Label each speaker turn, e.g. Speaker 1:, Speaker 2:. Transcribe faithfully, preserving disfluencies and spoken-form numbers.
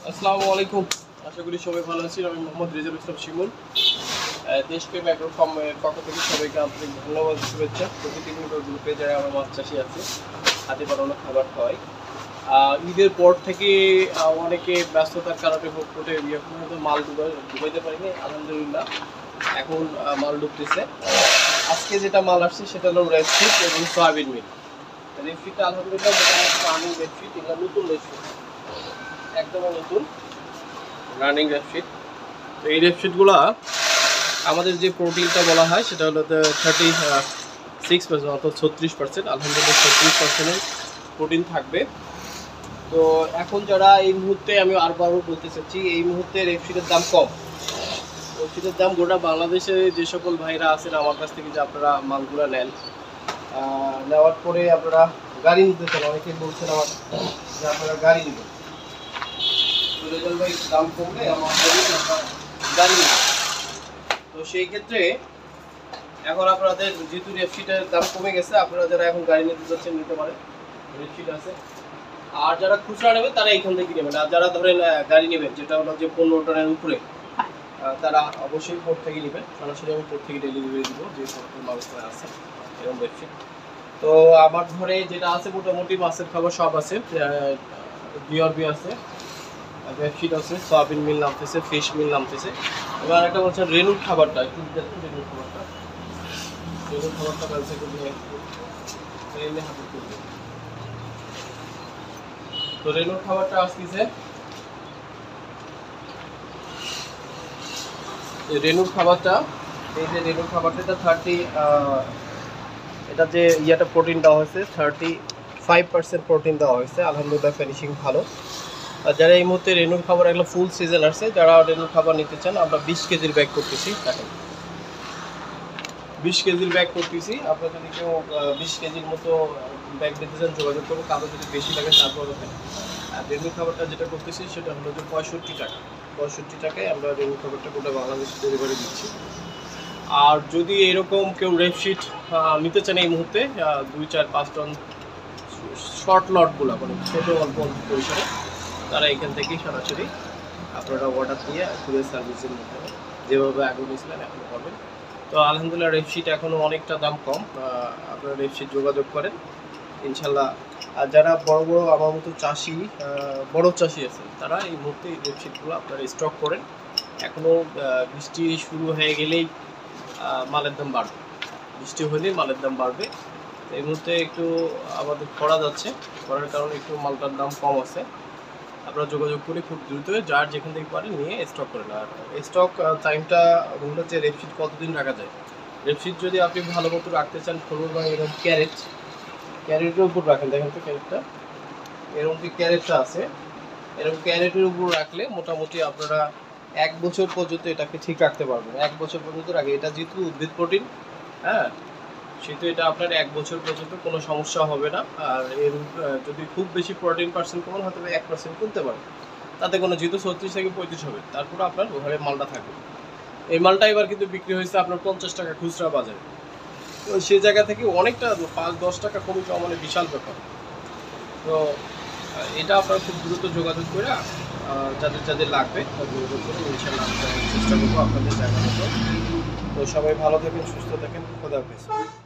Speaker 1: আসসালামু আলাইকুম। আশা করি সবাই ভালো আছেন। আমি মোহাম্মদ রেজাউল ইসলাম শিমুল। দেশপ্রেম অ্যাগ্রো ফার্মের পক্ষ থেকে সবাইকে আন্তরিক ধন্যবাদ, শুভেচ্ছা। প্রতিদিন গ্রুপে যারা আমার মাছ চাষি আছে, হাতে বানানো খাবার খাওয়াই। ঈদের পর থেকে অনেকে ব্যস্ততার কারণে হোক করে এখন হয়তো মাল ডুবাই ডুবাইতে পারিনি। আলহামদুলিল্লাহ এখন মাল ডুবতেছে। আজকে যেটা মাল আসছে সেটা হলো রেডফিট এবং সয়াবিন মিল। রেডফিটটা আলহামদুলিল্লাহ রানিং রেডফিট, এগুলো নতুন রেডফিট, একদমই নতুন রানিং রেডফিট। তো এই রেডফিটগুলো আমাদের যে প্রোটিনটা বলা হয় সেটা হলো থার্টি সিক্স পার্সেন্ট অর্থাৎ ছত্রিশ পার্সেন্ট আলহামদুলিল্লাহ ছত্রিশ পার্সেন্টের প্রোটিন থাকবে। তো এখন যারা এই মুহূর্তে আমি আরবারও বলতে চাচ্ছি, এই মুহূর্তে রেডফিটের দাম কম। রেডফিটের দাম গোটা বাংলাদেশে যে সকল ভাইরা আছেন আমার কাছ থেকে যে আপনারা মালগুলো নেন, নেওয়ার পরে আপনারা গাড়ি নিতে চান, অনেকেই বলছেন আমার যে আপনারা গাড়ি নেবেন, রেজাউল ভাই দাম কমলে আমার গাড়ি নেবেন। তো সেই ক্ষেত্রে এখন আপনাদের যেহেতু রেডফিটের দাম কমে গেছে, আপনারা যারা এখন গাড়ি নিতে যাচ্ছেন নিতে পারেন, রেডফিট আছে। আর যারা খুচরা নেবেন তারা এইখান থেকে নেবেন। আর যারা ধরেন গাড়ি নেবেন যেটা হলো যে পনেরো টনের উপরে, তারা অবশ্যই পোর্ট থেকে নেবেন। সরাসরি আমি পোর্ট থেকে ডেলিভারি দিব যে পোর্টের মালগুলো আছে এরকম রেডফিট। তো আমার ঘরে যেটা আছে মোটামুটি মাছের খাবার সব আছে, ডিআরবি আছে, রেডফিট আছে, সয়াবিন মিল নামতেছে, ফিশ মিল নামতেছে। এবার একটা বলছেন রেনুর খাবারটা একটু দেখুন, রেনুর খাবারটা রেনুর খাবারটা ব্যবসা করবে ট্রেনে হাতে করবে। তো রেনুর খাবারটা আসতেছে, রেনুর খাবারটা এই যে রেনুর খাবারটা এটা থার্টি এটা যে ইয়েটা প্রোটিন দেওয়া হয়েছে থার্টি ফাইভ পার্সেন্ট প্রোটিন দেওয়া হয়েছে। আলহামদুলিল্লাহ ফিনিশিং ভালো। আর যারা এই মুহূর্তে রেনুর খাবার এগুলো ফুল সিজন আসছে, যারা রেনুর খাবার নিতে চান আমরা বিশ কেজির ব্যাগ করতেছি। দেখেন বিশ কেজির ব্যাগ করতেছি। আপনারা যদি কেউ বিশ কেজির মতো ব্যাগ নিতে চান যোগাযোগ করবো, কারো যদি বেশি লাগে তারপর হবে। আর রেনুর খাবারটা যেটা করতেছি সেটা হলো যে পঁয়ষট্টি টাকা পঁয়ষট্টি টাকায় আমরা রেনুর খাবারটা গোটা বাংলাদেশে ডেলিভারি দিচ্ছি। আর যদি এরকম কেউ রেডশিট নিতে চান এই মুহূর্তে দুই চার পাঁচ টন শর্ট লটগুলো মানে ছোটো অল্প অল্প পরিসরে, তারা এখান থেকেই সরাসরি আপনারা অর্ডার দিয়ে কুরিয়ার সার্ভিসের মধ্যে যেভাবে আগে নিয়েছিলেন এখনও পাবেন। তো আলহামদুলিল্লাহ রেডশিট এখনও অনেকটা দাম কম, আপনারা রেডশিট যোগাযোগ করেন ইনশাল্লাহ। আর যারা বড় বড় আমার মতো চাষি, বড় চাষি আছে, তারা এই মুহূর্তে এই রেডশিটগুলো আপনারা স্টক করেন। এখনও বৃষ্টি শুরু হয়ে গেলেই মালের দাম বাড়বে, বৃষ্টি হলেই মালের দাম বাড়বে। এই মুহূর্তে একটু আমাদের খরা যাচ্ছে, খরার কারণে একটু মালটার দাম কম আছে। আপনারা যোগাযোগ করে খুব দ্রুত যার যেখান থেকে পারেন নিয়ে স্টক করেন। আর স্টক টাইমটা মূলত হচ্ছে রেডশিট কতদিন রাখা যায়। রেডশিট যদি আপনি ভালো মতো রাখতে চান, ফ্লোর বা এরকম ক্যারেট ক্যারেটের উপর রাখেন, দেখেন তো ক্যারেটটা এরকম যে ক্যারেটটা আছে, এরকম ক্যারেটের উপর রাখলে মোটামুটি আপনারা এক বছর পর্যন্ত এটাকে ঠিক রাখতে পারবেন। এক বছর পর্যন্ত রাখে, এটা যেহেতু উদ্ভিদ প্রোটিন, হ্যাঁ, সেহেতু এটা আপনার এক বছর পর্যন্ত কোনো সমস্যা হবে না। আর এর যদি খুব বেশি প্রোটিন পার্সেন্ট কমান হয়তো এক পার্সেন্ট কমতে পারে, তাতে কোনো যেহেতু ছত্রিশ থেকে পঁয়ত্রিশ হবে, তারপরে আপনার ঘরে মালটা থাকবে। এই মালটা এবার কিন্তু বিক্রি হয়েছে আপনার পঞ্চাশ টাকা খুচরা বাজারে। তো সে জায়গা থেকে অনেকটা পাঁচ দশ টাকা কমে যাওয়া মানে বিশাল ব্যাপার। তো এটা আপনারা খুব দ্রুত যোগাযোগ করে যাদের যাদের লাগবে যোগাযোগ করে ইনশাল্লাহ চেষ্টা করবো আপনাদের জায়গা মতো। তো সবাই ভালো থাকেন, সুস্থ থাকেন, খোদা হাফেজ।